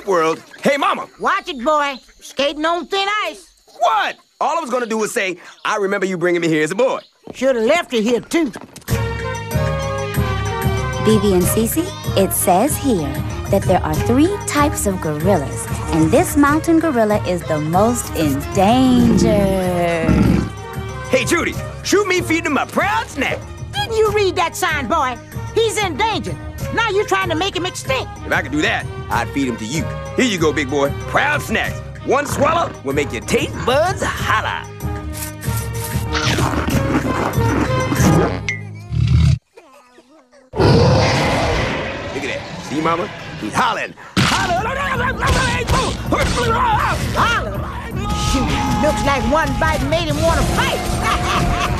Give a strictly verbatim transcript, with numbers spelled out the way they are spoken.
world. Hey, Mama. Watch it, boy. Skating on thin ice. What? All I was gonna do was say, I remember you bringing me here as a boy. Should have left you here, too. B B and Cece, it says here that there are three types of gorillas, and this mountain gorilla is the most endangered. Hey, Judy, shoot me feeding him my proud snack. Didn't you read that sign, boy? He's endangered. Now you're trying to make him extinct. If I could do that, I'd feed him to you. Here you go, big boy. Proud snacks. One swallow will make your taste buds holla. Look at that. See, Mama? He's hollering. Hollering. Holler. Shoot, looks like one bite made him want to fight.